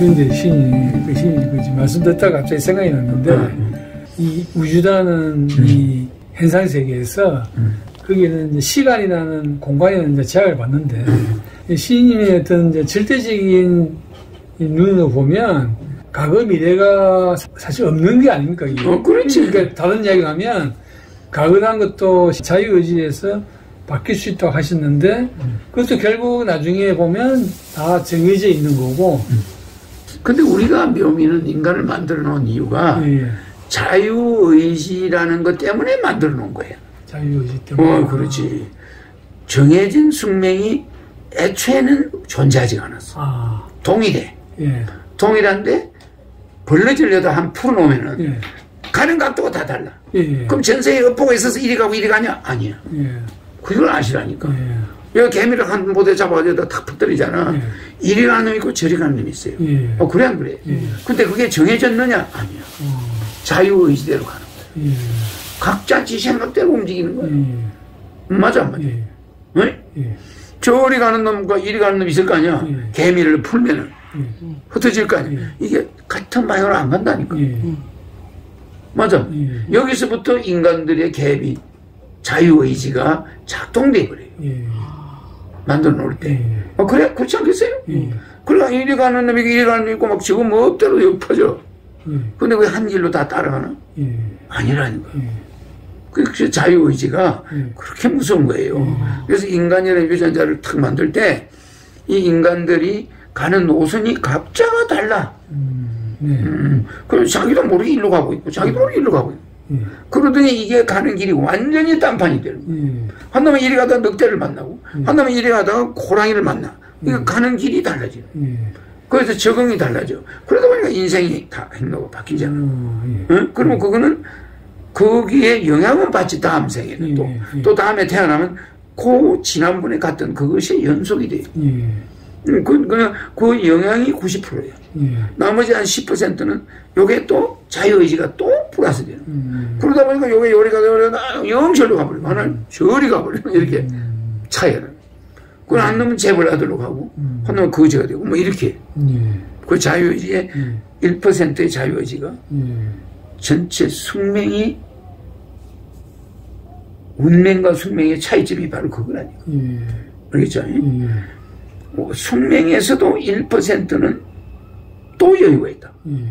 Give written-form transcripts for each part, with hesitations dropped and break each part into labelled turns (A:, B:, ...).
A: 그런데 신이 말씀 듣다가 갑자기 생각이 났는데, 이 우주라는 이 현상 세계에서, 거기는 이제 시간이라는 공간에는 이제 제약을 받는데, 신님의 어떤 이제 절대적인 눈으로 보면, 과거 미래가 사실 없는 게 아닙니까? 이게.
B: 그렇지.
A: 그러니까 다른 이야기를 하면, 과거란 것도 자유의지에서 바뀔 수 있다고 하셨는데, 그것도 결국 나중에 보면 다 정해져 있는 거고.
B: 근데 우리가 묘미는 인간을 만들어 놓은 이유가 자유의지라는 것 때문에 만들어 놓은 거예요.
A: 자유의지 때문에.
B: 그렇지. 정해진 숙명이 애초에는 존재하지가 않았어. 동일해. 동일한데, 벌러지려도 한 풀어놓으면은, 가는 각도가 다 달라. 그럼 전세에 엿보고 있어서 이리 가고 이리 가냐? 아니야. 그걸 아시라니까. 여기 개미를 한 보대 잡아가지고 탁 퍼뜨리잖아. 이리 가는 놈이 있고 저리 가는 놈이 있어요. 그래 안 그래? 근데 그게 정해졌느냐? 아니야. 자유의지대로 가는 거야. 각자 지 생각대로 움직이는 거야. 맞아 안 맞아? 저리 가는 놈과 이리 가는 놈이 있을 거 아니야. 개미를 풀면은 흩어질 거 아니야. 이게 같은 방향으로 안 간다니까. 맞아. 여기서부터 인간들의 갭이 자유의지가 작동돼 버려요. 만들어 놓을 때. 그래? 그렇지 않겠어요? 그러니까 이리 가는 놈이 이리 가는 놈이 있고 막 지금 멋대로 엎어져. 근데 왜 한 길로 다 따라가나? 아니라는 거예요. 그 자유의지가 그렇게 무서운 거예요. 그래서 인간이라는 유전자를 탁 만들 때 이 인간들이 가는 노선이 각자가 달라. 그럼 자기도 모르게 일로 가고 있고 자기도 모르게 일로 가고 있고 그러더니 이게 가는 길이 완전히 딴판이 되는 거예요. 한 놈은 이리 가다가 늑대를 만나고 한 놈은 이리 가다가 고랑이를 만나. 이거 가는 길이 달라지는 그래서 적응이 달라져. 그러다 보니까 인생이 다 행로가 바뀌잖아. 그러면 그거는 거기에 영향은 받지. 다음 생에는 또 다음에 태어나면 그 지난번에 갔던 그것이 연속이 돼요. 그 영향이 90%예요. 나머지 한 10%는 요게 또 자유의지가 또 플러스 되는. 그러다 보니까 요게 요리가 되면 영절로 가버리고 하나는 저리 가버리고 이렇게 차이가 나요. 그건 한 놈은 재벌 아들로 가고 한 놈은 거지가 되고 뭐 이렇게. 그 자유의지의 1%의 자유의지가 전체 숙명이 운명과 숙명의 차이점이 바로 그거라니까. 알겠죠? 숙명에서도 1%는 또 여유가 있다.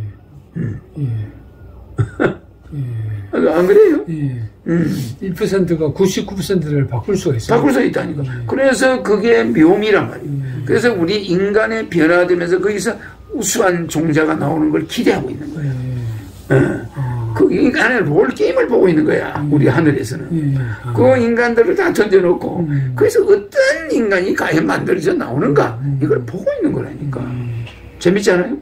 B: 안 그래요?
A: 1%가 99%를 바꿀 수가 있어요.
B: 바꿀 수 있다니까. 그래서 그게 묘미란 말이에요. 그래서 우리 인간의 변화되면서 거기서 우수한 종자가 나오는 걸 기대하고 있는 거예요. 그 인간의 롤게임을 보고 있는 거야. 우리 하늘에서는. 그 인간들을 다 던져놓고 그래서 어떤 인간이 과연 만들어져 나오는가 이걸 보고 있는 거라니까. 재밌잖아요?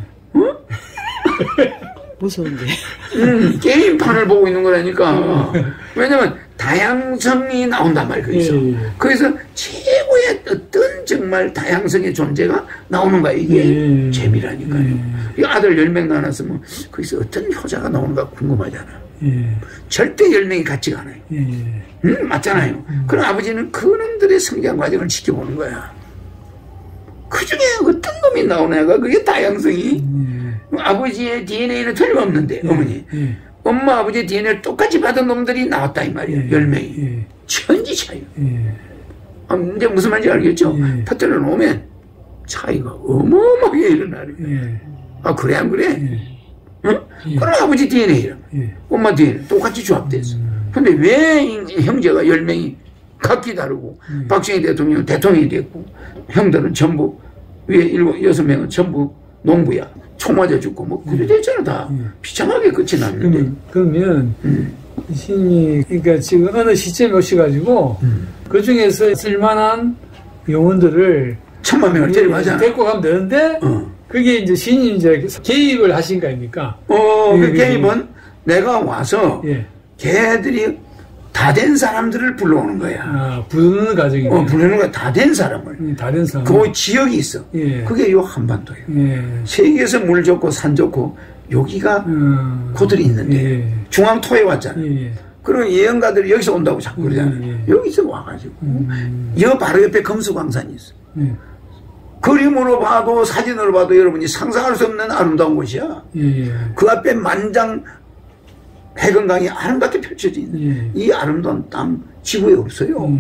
C: 무서운데.
B: 게임판을 보고 있는 거라니까. 왜냐면 다양성이 나온단 말이에요. 거기서. 거기서 최고의 어떤 정말 다양성의 존재가 나오는 거야. 이게 재미라니까요. 이 아들 10명 나눴으면 거기서 어떤 효자가 나오는가 궁금하잖아. 절대 10명이 같지가 않아요. 맞잖아요. 그럼 아버지는 그놈들의 성장 과정을 지켜보는 거야. 그 중에 어떤 놈이 나오냐가 그게 다양성이. 아버지의 DNA는 틀림없는데 어머니. 엄마 아버지의 DNA를 똑같이 받은 놈들이 나왔다 이 말이야. 10명이. 천지 차이. 이제 무슨 말인지 알겠죠? 퍼뜨려 놓으면 차이가 어마어마하게 일어나요. 그래 안 그래? 응? 그럼 아버지 DNA랑 엄마 DNA 똑같이 조합됐어. 근데 왜 형제가 10명이 각기 다르고 박정희 대통령은 대통령이 됐고 형들은 전부 위에 6명은 전부 농부야. 총 맞아 죽고 뭐 그래 됐잖아 다. 비참하게 끝이 났는데.
A: 그러면 신이 그러니까 지금 어느 시점에 오셔가지고 그 중에서 쓸만한 영혼들을
B: 1000만 명을 데리고
A: 데리고 가면 되는데 그게 이제 신이 이제 개입을 하신 거 아닙니까?
B: 그 개입은 내가 와서 걔들이 다 된 사람들을 불러오는 거야.
A: 부르는 과정이에요.
B: 부르는 거야. 다 된 사람을.
A: 다 된 사람.
B: 그 지역이 있어. 그게 요 한반도예요. 세계에서 물 좋고 산 좋고 여기가 고들이 있는데 중앙토에 왔잖아. 그럼 예언가들이 여기서 온다고 자꾸 그러잖아. 여기서 와가지고 여 바로 옆에 금수광산이 있어. 그림으로 봐도 사진으로 봐도 여러분이 상상할 수 없는 아름다운 곳이야. 그 앞에 만장 해건강이 아름답게 펼쳐진 이 아름다운 땅 지구에 없어요.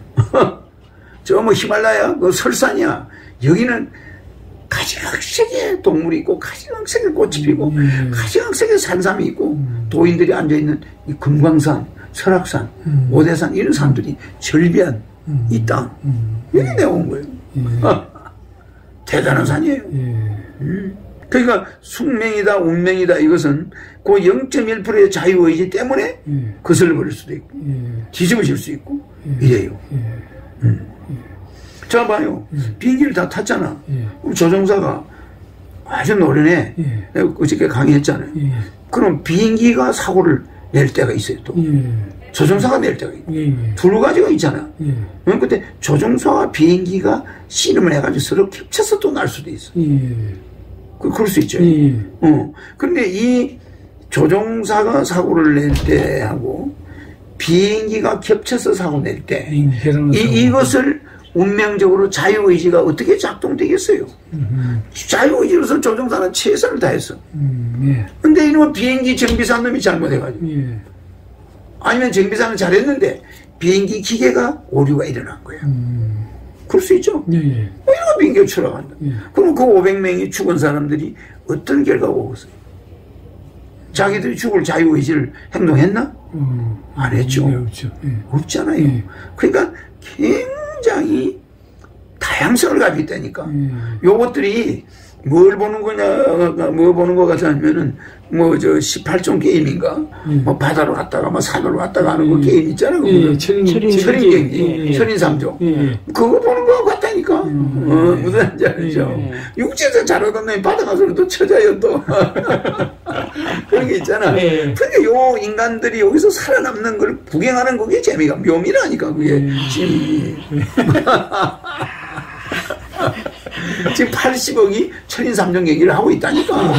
B: 저 뭐 히말라야 그 설산이야. 여기는 가지각색의 동물이 있고 가지각색의 꽃이 피고 가지각색의 산삼이 있고 도인들이 앉아있는 이 금광산, 설악산, 오대산 이런 산들이 절비한 이 땅 여기 내온 거예요. 대단한 산이에요. 그러니까 숙명이다 운명이다 이것은 그 0.1%의 자유의지 때문에 거슬러버릴 수도 있고 뒤집어질 수 있고 이래요. 자 봐요. 비행기를 다 탔잖아. 그럼 조종사가 아주 노련해. 내가 어저께 강의했잖아요. 그럼 비행기가 사고를 낼 때가 있어요. 또 조종사가 낼 때가 있고 두 가지가 있잖아. 그때 조종사와 비행기가 씨름을 해가지고 서로 겹쳐서 또 날 수도 있어. 그럴 수 있죠. 그런데 이 조종사가 사고를 낼 때하고 비행기가 겹쳐서 사고 낼 때 이것을 운명적으로 자유의지가 어떻게 작동되겠어요? 자유의지로서 조종사는 최선을 다했어. 근데 이놈은 비행기 정비사 놈이 잘못해가지고 아니면 정비사는 잘했는데 비행기 기계가 오류가 일어난 거야. 그럴 수 있죠. 이런 비행기가 추락한다. 그럼 그 500명이 죽은 사람들이 어떤 결과가 오겠어요? 자기들이 죽을 자유의지를 행동했나? 안 했죠. 없잖아요. 그러니까 굉장히 다양성을 가지고 있다니까. 요것들이 뭘 보는 거냐, 뭐 보는 거 같으면은, 뭐, 18종 게임인가? 뭐, 바다로 갔다가, 뭐, 산으로 갔다가 하는 거 게임 있잖아. 철인 삼종. 그거 보는 거 같다니까. 무슨 말인지 알죠? 육지에서 잘하던 놈이 바다 가서는 또 쳐져요, 또. 그런 게 있잖아. 그러니까 요 인간들이 여기서 살아남는 걸 구경하는 그게 재미가, 묘미라니까, 그게. 지금 80억이 철인 삼종 얘기를 하고 있다니까.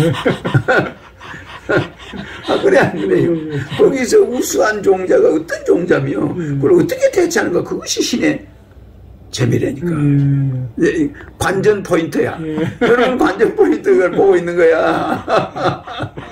B: 그래 안 그래요? 거기서 우수한 종자가 어떤 종자며 그걸 어떻게 대처하는가 그것이 신의 재미라니까. 관전 포인트야. 여러분 관전 포인트를 보고 있는 거야.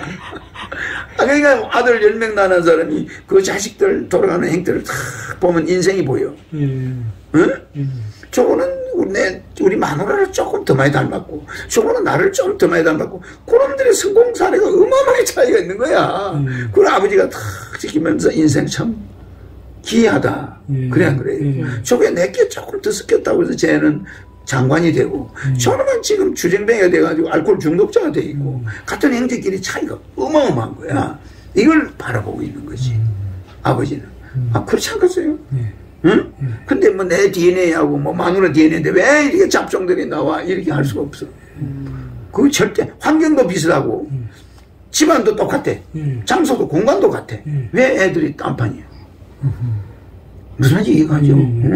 B: 그러니까 아들 10명 낳은 사람이 그 자식들 돌아가는 행태를 다 보면 인생이 보여. 응? 저거는 우리 마누라를 조금 더 많이 닮았고 저거는 나를 좀 더 많이 닮았고 그놈들의 성공 사례가 어마어마하게 차이가 있는 거야. 그걸 아버지가 다 지키면서 인생 참 기이하다. 그래 안 그래요? 저게 내게 조금 더 섞였다고 해서 쟤는 장관이 되고 저놈은 지금 주정뱅이가 돼가지고 알코올 중독자가 돼 있고 같은 형제끼리 차이가 어마어마한 거야. 이걸 바라보고 있는 거지. 아버지는. 그렇지 않겠어요? 응? 근데 뭐 내 DNA하고 뭐 마누라 DNA인데 왜 이렇게 잡종들이 나와? 이렇게 할 수가 없어. 그거 절대 환경도 비슷하고 집안도 똑같아. 장소도 공간도 같아. 왜 애들이 딴판이야? 무슨 말인지 이해가죠?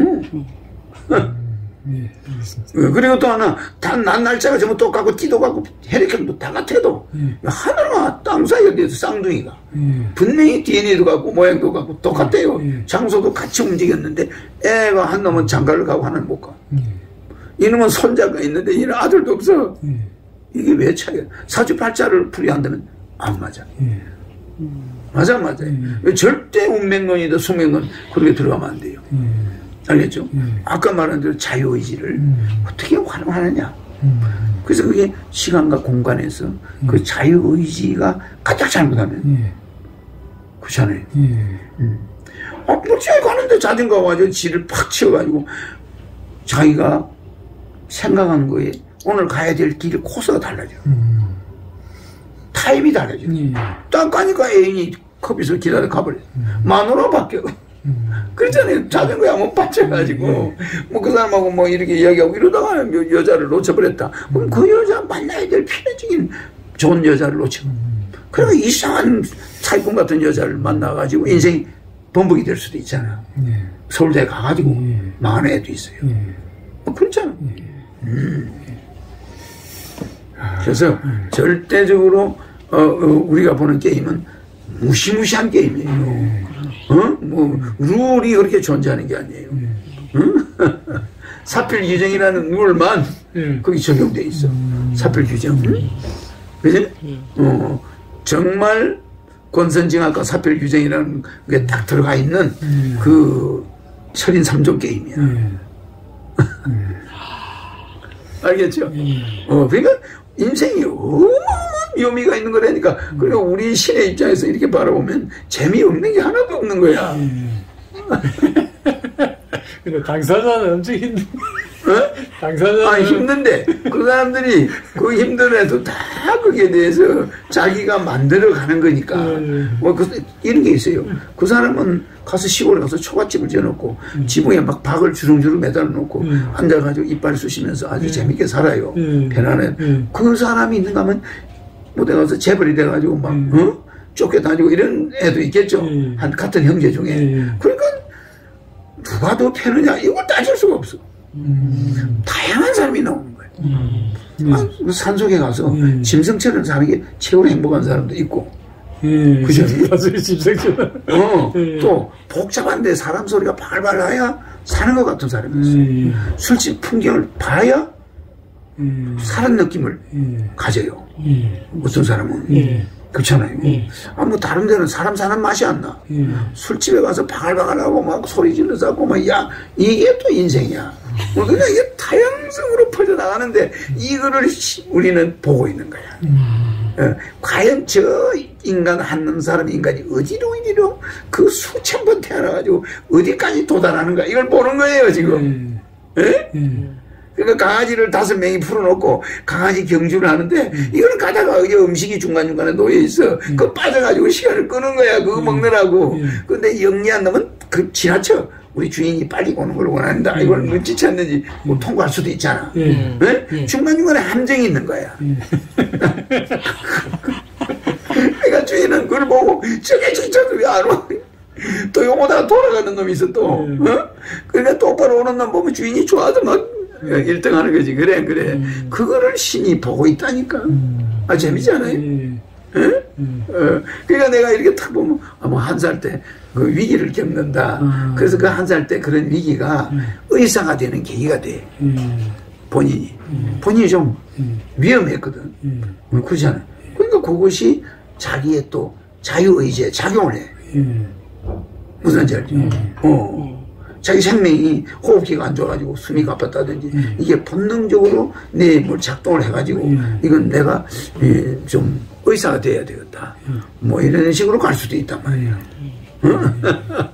B: 그리고 또 하나 난 날짜가 전부 똑같고 띠도 같고 혈액형도 다 같아도 하늘과 땅 사이에 대해서 쌍둥이가 분명히 DNA도 같고 모양도 같고 똑같아요. 장소도 같이 움직였는데 애가 한 놈은 장가를 가고 하나는 못 가. 이놈은 손자가 있는데 이는 아들도 없어. 이게 왜 차이야? 사주팔자를 풀이한다면 안 맞아. 맞아요. 절대 운명론이다 숙명론 그렇게 들어가면 안 돼요. 알겠죠? 아까 말한 대로 자유의지를 어떻게 활용하느냐. 그래서 그게 시간과 공간에서 그 자유의지가 가장 잘못하면 그렇잖아요. 물지에 가는데 자전거 와가지고 지를 팍 치워가지고 자기가 생각한 거에 오늘 가야 될 길 코스가 달라져. 타입이 달라져. 딱 가니까 애인이 커피숍 기다려 가버려. 마누라 바뀌어. 그렇잖아요. 자전거에 한번 빠져가지고 뭐 그 사람하고 뭐 이렇게 이야기하고 이러다가 여자를 놓쳐버렸다. 그럼 그 여자 만나야 될 필연적인 좋은 여자를 놓쳐. 그러니까 이상한 사기꾼 같은 여자를 만나가지고 인생이 번복이 될 수도 있잖아. 서울대 가가지고 망한 애도 있어요. 뭐 그렇잖아. 그래서 절대적으로 우리가 보는 게임은 무시무시한 게임이에요. 뭐 룰이 그렇게 존재하는 게 아니에요. 사필 규정이라는 룰만 거기 적용돼 있어. 사별 규정. 그지? 정말 권선징악과 사별 규정이라는 게 딱 들어가 있는 그 철인 3종 게임이야. 알겠죠? 그러니까 인생이 어마어마한 묘미가 있는 거라니까. 그리고 우리 신의 입장에서 이렇게 바라보면 재미없는 게 하나도 없는 거야.
A: 근데 당사자는 엄청 힘든. 당사자는
B: 힘든데 그 사람들이 그 힘들어도 다 거기에 대해서 자기가 만들어 가는 거니까. 이런 게 있어요. 그 사람은 가서 시골에 가서 초가집을 지어놓고 지붕에 막 박을 주렁주렁 매달아 놓고 앉아가지고 이빨 쑤시면서 아주 재밌게 살아요. 편안해. 그 사람이 있는가 하면 못해 가서 재벌이 돼가지고 막 쫓겨다니고 이런 애도 있겠죠. 한 같은 형제 중에. 그러니까 누가 더 편하냐 이걸 따질 수가 없어. 다양한 사람이 나오는 거예요. 산속에 가서 짐승처럼 사는 게 최고로 행복한 사람도 있고.
A: 그죠? 짐승처럼.
B: 또 복잡한데 사람 소리가 발발 나야 사는 것 같은 사람이 있어요. 술집 풍경을 봐야 사는 느낌을 가져요. 어떤 사람은. 그렇잖아요. 뭐 다른 데는 사람 사는 맛이 안 나. 술집에 가서 바글바글하고 막 소리 질러서 하고 막 이게 또 인생이야. 그러니까 이게 다양성으로 퍼져나가는데 이거를 우리는 보고 있는 거야. 과연 저 인간 한 사람 인간이 어디로 그 수천 번 태어나가지고 어디까지 도달하는가 이걸 보는 거예요 지금. 그러니까 강아지를 5명이 풀어놓고 강아지 경주를 하는데 이거는 가다가 음식이 중간중간에 놓여있어. 그거 빠져가지고 시간을 끄는 거야. 그거 먹느라고. 근데 영리한 놈은 그 지나쳐. 우리 주인이 빨리 오는 걸 원한다. 이걸 눈치챘는지 뭐 통과할 수도 있잖아. 중간중간에 함정이 있는 거야. 그러니까 주인은 그걸 보고 저게 진짜도 왜 안 와? 또 용어다가 돌아가는 놈이 있어 또. 그러니까 똑바로 오는 놈 보면 주인이 좋아서 막 1등 하는 거지. 그래. 그거를 신이 보고 있다니까. 재미잖아요. 그러니까 내가 이렇게 딱 보면, 뭐 1살 때 그 위기를 겪는다. 그래서 그 1살 때 그런 위기가 의사가 되는 계기가 돼. 본인이 좀 위험했거든. 그렇지 않아요. 그러니까 그것이 자기의 또 자유의지에 작용을 해. 무슨 말인지 알지? 자기 생명이 호흡기가 안 좋아가지고 숨이 가팠다든지 이게 본능적으로 내 뭘 작동을 해가지고 이건 내가 좀 의사가 돼야 되겠다. 뭐 이런 식으로 갈 수도 있단 말이에요.